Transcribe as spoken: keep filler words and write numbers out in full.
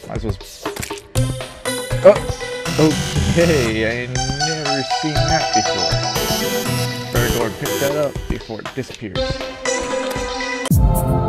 Might as well. Oh, okay. I never seen that before. Better go and pick that up before it disappears.